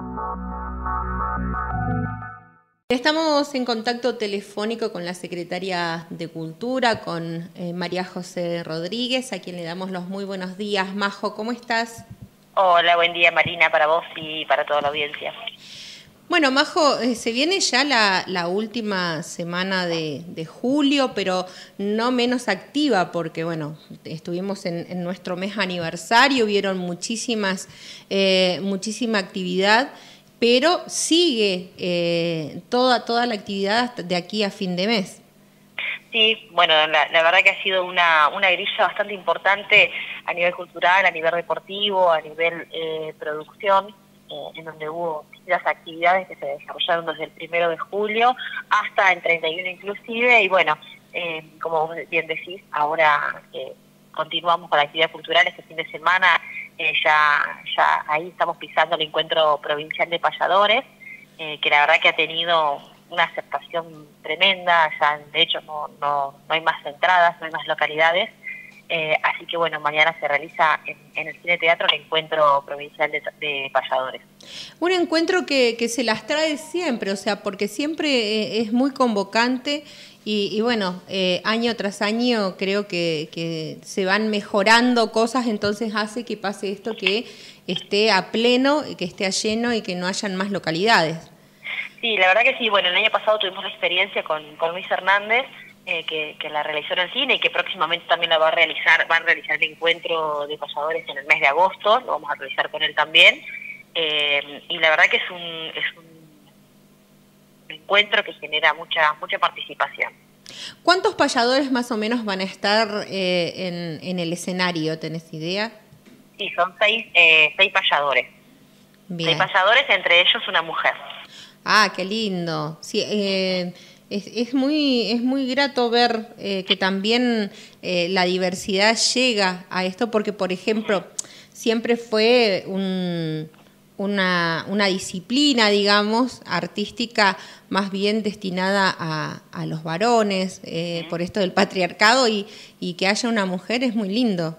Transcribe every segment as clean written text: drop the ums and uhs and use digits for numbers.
Estamos en contacto telefónico con la secretaria de Cultura, con María José Rodríguez, a quien le damos los muy buenos días. Majo, ¿cómo estás? Hola, buen día Marina, para vos y para toda la audiencia. Bueno, Majo, se viene ya la última semana de julio, pero no menos activa porque, bueno, estuvimos en nuestro mes aniversario, vieron muchísima actividad, pero sigue toda la actividad de aquí a fin de mes. Sí, bueno, la verdad que ha sido una grilla bastante importante a nivel cultural, a nivel deportivo, a nivel producción, en donde hubo distintas actividades que se desarrollaron desde el 1 de julio hasta el 31 inclusive, y bueno, como vos bien decís, ahora continuamos con la actividad cultural este fin de semana, ya ahí estamos pisando el encuentro provincial de payadores, que la verdad que ha tenido una aceptación tremenda, ya de hecho no hay más entradas, no hay más localidades, así que bueno, mañana se realiza en el Cine Teatro el encuentro provincial de payadores. Un encuentro que se las trae siempre, o sea, porque siempre es muy convocante y bueno, año tras año creo que se van mejorando cosas, entonces hace que pase esto, que esté a pleno, que esté a lleno y que no hayan más localidades. Sí, la verdad que sí. Bueno, el año pasado tuvimos la experiencia con Luis Hernández, que la realizó en el cine y que próximamente también la va a realizar el encuentro de payadores en el mes de agosto, lo vamos a realizar con él también. Y la verdad que es un encuentro que genera mucha participación. ¿Cuántos payadores más o menos van a estar en el escenario? ¿Tenés idea? Sí, son seis payadores. Bien. 6 payadores, entre ellos una mujer. Ah, qué lindo. Sí, es muy grato ver que también la diversidad llega a esto, porque, por ejemplo, siempre fue una disciplina, digamos, artística más bien destinada a los varones, por esto del patriarcado, y que haya una mujer es muy lindo.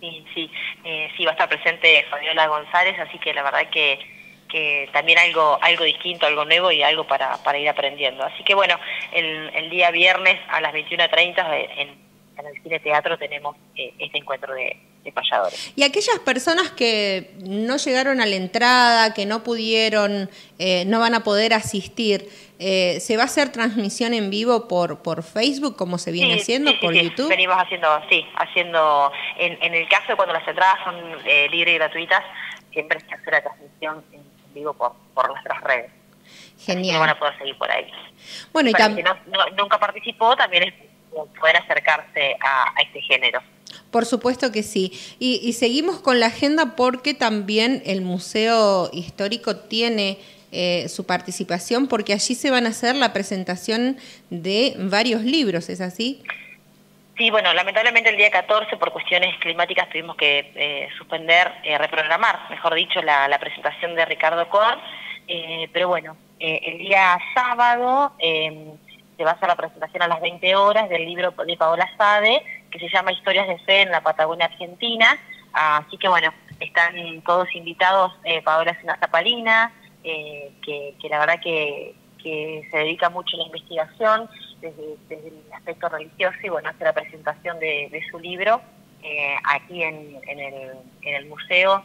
Sí, va a estar presente Fabiola González, así que la verdad que también algo distinto, algo nuevo y algo para ir aprendiendo. Así que bueno, el día viernes a las 21:30 en el Cine Teatro tenemos este encuentro de payadores. Y aquellas personas que no llegaron a la entrada, que no pudieron, no van a poder asistir, ¿se va a hacer transmisión en vivo por Facebook, como se viene haciendo, por YouTube? Venimos haciendo en el caso de cuando las entradas son libres y gratuitas, siempre se hace la transmisión en vivo por nuestras redes. Genial. Así que lo van a poder seguir por ahí. Bueno, y para quien nunca participó, también es poder acercarse a este género. Por supuesto que sí. Y seguimos con la agenda porque también el Museo Histórico tiene su participación, porque allí se van a hacer la presentación de varios libros, ¿es así? Sí, bueno, lamentablemente el día 14 por cuestiones climáticas tuvimos que suspender, reprogramar, mejor dicho, la presentación de Ricardo Cor, pero bueno, el día sábado se va a hacer la presentación a las 20 horas del libro de Paola Sade, que se llama Historias de Fe en la Patagonia Argentina, así que bueno, están todos invitados. Paola es una zapalina, que la verdad que se dedica mucho a la investigación desde el aspecto religioso, y bueno, hace la presentación de su libro aquí en el museo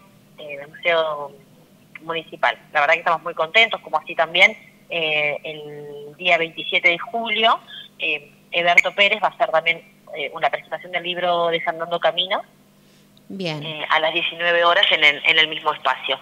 municipal. La verdad que estamos muy contentos, como así también el día 27 de julio, Eberto Pérez va a hacer también una presentación del libro de Fernando Camino. Bien. A las 19 horas en el mismo espacio.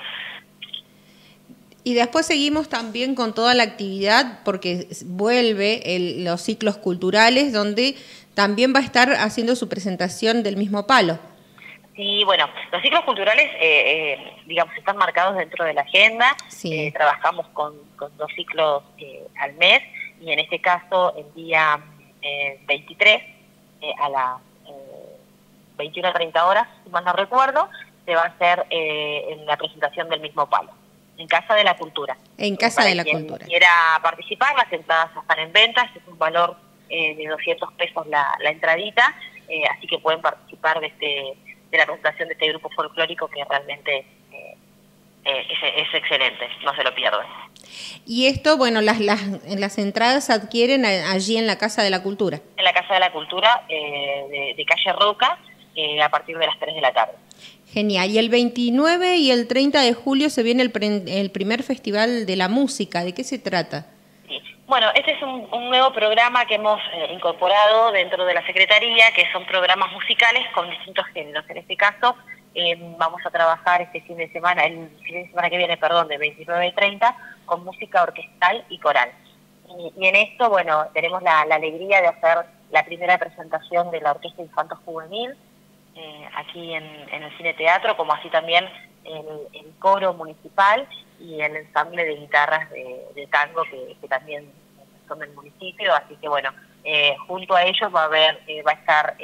Y después seguimos también con toda la actividad, porque vuelve los ciclos culturales, donde también va a estar haciendo su presentación del mismo palo. Sí, bueno, los ciclos culturales, digamos, están marcados dentro de la agenda. Sí. Trabajamos con 2 ciclos al mes, y en este caso el día 23 a las 21:30 horas, si mal no recuerdo, se va a hacer la presentación del mismo palo, en Casa de la Cultura. En Casa de la Cultura. Quien quiera participar, las entradas están en venta, es un valor de 200 pesos la entradita, así que pueden participar de la presentación de este grupo folclórico que realmente es excelente, no se lo pierdan. Y esto, bueno, las entradas se adquieren allí en la Casa de la Cultura. En la Casa de la Cultura de Calle Roca, a partir de las 3 de la tarde. Genial. Y el 29 y el 30 de julio se viene el primer Festival de la Música. ¿De qué se trata? Sí. Bueno, este es un nuevo programa que hemos incorporado dentro de la Secretaría, que son programas musicales con distintos géneros. En este caso, vamos a trabajar el fin de semana que viene, de 29 y 30, con música orquestal y coral. Y en esto, bueno, tenemos la alegría de hacer la primera presentación de la Orquesta Infanto Juvenil, aquí en el Cine Teatro, como así también el coro municipal y el ensamble de guitarras de tango que también son del municipio. Así que bueno, junto a ellos va a estar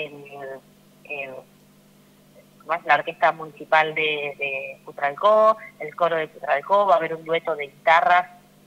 la Orquesta Municipal de Putralcó, el coro de Putralcó, va a haber un dueto de guitarras,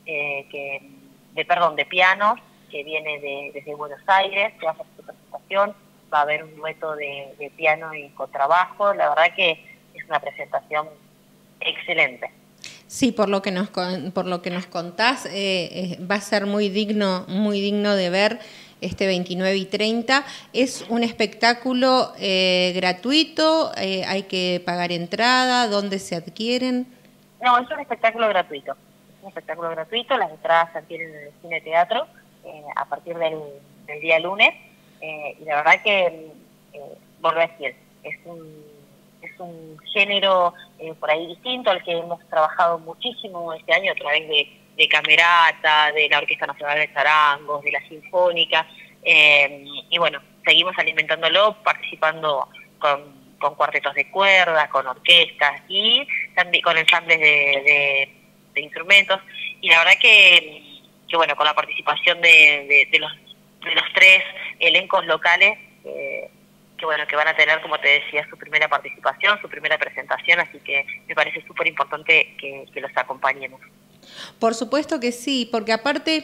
de pianos, que viene desde Buenos Aires, que va a hacer su presentación. Va a haber un dueto de piano y contrabajo. La verdad que es una presentación excelente. Sí, por lo que nos contás, va a ser muy digno de ver este 29 y 30. ¿Es un espectáculo gratuito? ¿Hay que pagar entrada? ¿Dónde se adquieren? No, es un espectáculo gratuito. Es un espectáculo gratuito. Las entradas se adquieren en el Cine Teatro a partir del día lunes. Y la verdad que, vuelvo a decir, es un género por ahí distinto al que hemos trabajado muchísimo este año a través de Camerata, de la Orquesta Nacional de Charangos, de la Sinfónica, y bueno, seguimos alimentándolo, participando con cuartetos de cuerda, con orquestas y también con ensambles de instrumentos. Y la verdad que bueno, con la participación de los 3 elencos locales que van a tener, como te decía, su primera participación, su primera presentación, así que me parece súper importante que los acompañemos. Por supuesto que sí, porque aparte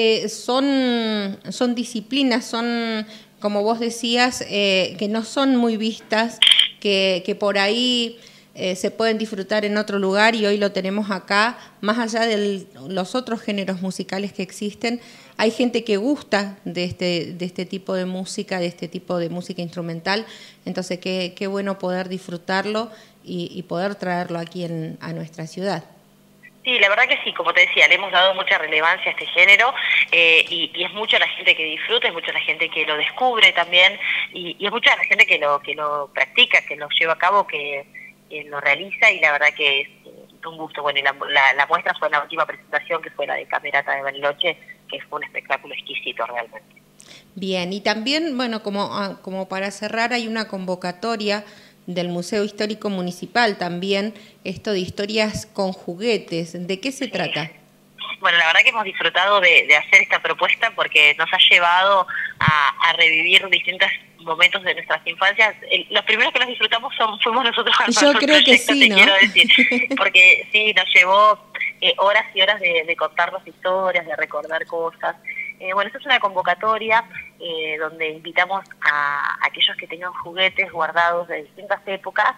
son disciplinas, son, como vos decías, que no son muy vistas, que por ahí se pueden disfrutar en otro lugar, y hoy lo tenemos acá. Más allá de los otros géneros musicales que existen, hay gente que gusta de este tipo de música, instrumental. Entonces qué bueno poder disfrutarlo y poder traerlo aquí a nuestra ciudad. Sí, la verdad que sí, como te decía, le hemos dado mucha relevancia a este género, y es mucha la gente que disfruta, es mucha la gente que lo descubre también, y es mucha la gente que lo practica, que lo lleva a cabo, que lo realiza, y la verdad que es un gusto. Bueno, y la muestra fue la última presentación, que fue la de Camerata de Bariloche, que fue un espectáculo exquisito realmente. Bien, y también, bueno, como para cerrar, hay una convocatoria del Museo Histórico Municipal también, esto de historias con juguetes. ¿De qué se trata? Bueno, la verdad que hemos disfrutado de hacer esta propuesta, porque nos ha llevado a revivir distintos momentos de nuestras infancias. Los primeros que los disfrutamos fuimos nosotros. Yo creo que sí, ¿no? Quiero decir, porque sí, nos llevó horas y horas de contarnos historias, de recordar cosas. Bueno, esta es una convocatoria donde invitamos a aquellos que tengan juguetes guardados de distintas épocas,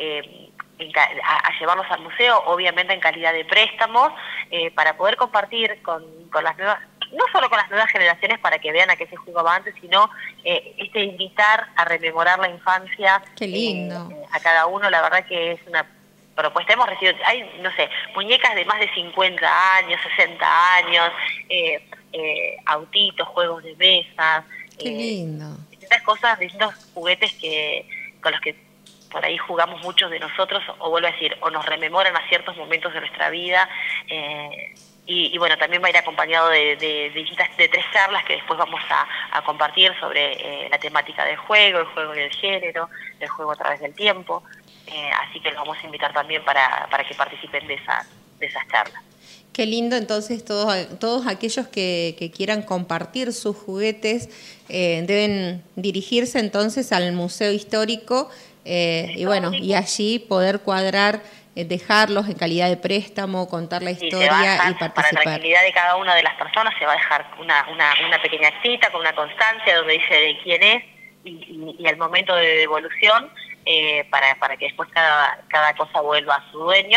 a llevarlos al museo, obviamente en calidad de préstamos, para poder compartir con las nuevas, no solo con las nuevas generaciones para que vean a qué se jugaba antes, sino invitar a rememorar la infancia. Qué lindo. A cada uno. La verdad que es una propuesta. Hemos recibido, no sé, muñecas de más de 50 años, 60 años, autitos, juegos de mesa. Qué lindo. Distintas cosas, distintos juguetes con los que por ahí jugamos muchos de nosotros, o vuelvo a decir, o nos rememoran a ciertos momentos de nuestra vida. Y bueno, también va a ir acompañado de 3 charlas que después vamos a compartir sobre la temática del juego, el juego y el género, el juego a través del tiempo. Así que los vamos a invitar también para que participen de esas charlas. Qué lindo. Entonces todos aquellos que quieran compartir sus juguetes deben dirigirse entonces al Museo Histórico, y bueno, y allí poder cuadrar, dejarlos en calidad de préstamo, contar la historia y participar. Para la tranquilidad de cada una de las personas se va a dejar una pequeña cita con una constancia donde dice de quién es y el momento de devolución, para que después cada cosa vuelva a su dueño.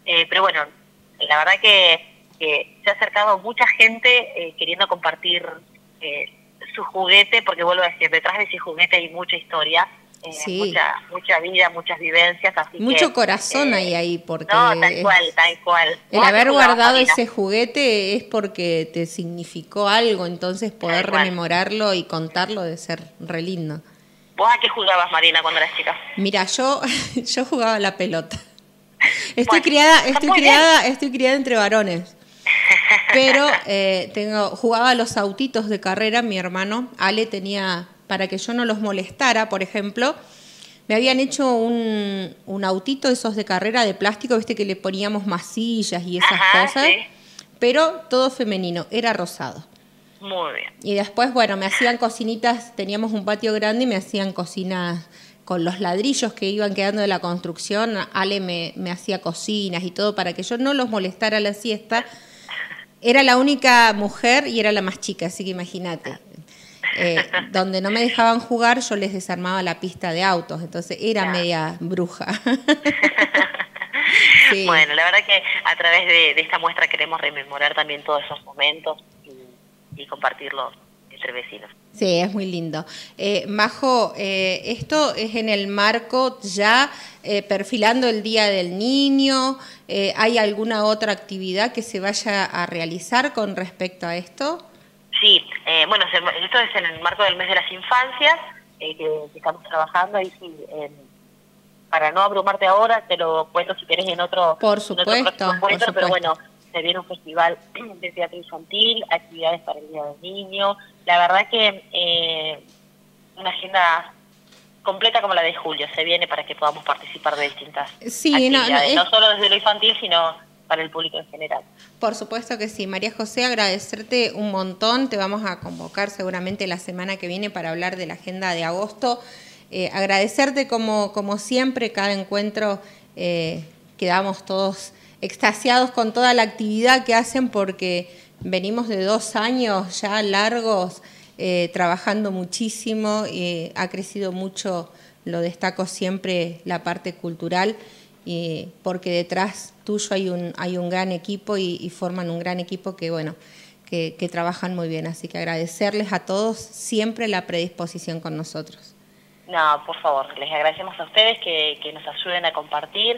Pero bueno, la verdad que se ha acercado mucha gente queriendo compartir su juguete, porque vuelvo a decir, detrás de ese juguete hay mucha historia, Sí. mucha vida, muchas vivencias, así Mucho que... corazón hay ahí, no, tal porque cual, tal cual. el ¿Vos a qué haber jugabas, guardado Marina? ese juguete es porque te significó algo, entonces Tal poder cual. rememorarlo y contarlo debe ser re lindo. ¿Vos a qué jugabas, Marina, cuando eras chica? Mira, yo jugaba a la pelota. Bueno, está muy bien. Estoy criada entre varones. Pero jugaba a los autitos de carrera, mi hermano Ale tenía, para que yo no los molestara, por ejemplo, me habían hecho un autito esos de carrera de plástico, viste que le poníamos masillas y esas Ajá, cosas, sí. pero todo femenino, era rosado. Muy bien. Y después, bueno, me hacían cocinitas, teníamos un patio grande y me hacían cocinas con los ladrillos que iban quedando de la construcción. Ale me hacía cocinas y todo para que yo no los molestara a la siesta. Era la única mujer y era la más chica, así que imagínate. Donde no me dejaban jugar, yo les desarmaba la pista de autos, entonces era Ya. media bruja. Sí. Bueno, la verdad que a través de esta muestra queremos rememorar también todos esos momentos y compartirlos entre vecinos. Sí, es muy lindo. Majo, esto es en el marco ya perfilando el Día del Niño. ¿Hay alguna otra actividad que se vaya a realizar con respecto a esto? Sí, bueno, esto es en el marco del mes de las infancias que estamos trabajando y sí, para no abrumarte ahora, te lo cuento si querés Por en otro próximo supuesto, por encuentro, pero supuesto. bueno, se viene un festival de teatro infantil, actividades para el Día del Niño. La verdad que una agenda completa como la de julio se viene para que podamos participar de distintas Sí, actividades, no solo desde lo infantil, sino para el público en general. por supuesto que sí. María José, agradecerte un montón. Te vamos a convocar seguramente la semana que viene para hablar de la agenda de agosto. Agradecerte como siempre, cada encuentro quedamos todos extasiados con toda la actividad que hacen porque venimos de 2 años ya largos trabajando muchísimo, ha crecido mucho, lo destaco siempre, la parte cultural, porque detrás tuyo hay un gran equipo y forman un gran equipo que, bueno, que trabajan muy bien. Así que agradecerles a todos siempre la predisposición con nosotros. No, por favor, les agradecemos a ustedes que nos ayuden a compartir,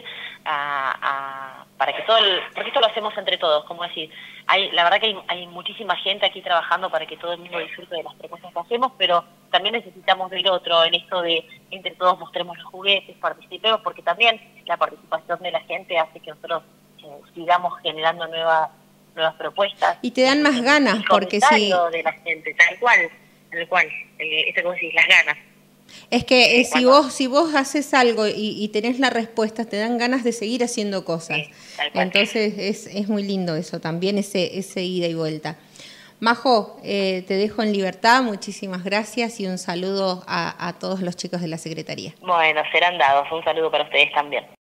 para que porque esto lo hacemos entre todos, como decir, la verdad que hay muchísima gente aquí trabajando para que todo el mundo disfrute de las propuestas que hacemos, pero también necesitamos del otro en esto de entre todos mostremos los juguetes, participemos, porque también la participación de la gente hace que nosotros sigamos generando nuevas propuestas. Y te dan más ganas, porque si... de la gente, tal cual, esto que vos decís, las ganas. Es que si vos haces algo y tenés la respuesta, te dan ganas de seguir haciendo cosas. Sí, tal cual. Entonces es muy lindo eso también, ese ida y vuelta. Majo, te dejo en libertad, muchísimas gracias y un saludo a todos los chicos de la Secretaría. Bueno, serán dados. Un saludo para ustedes también.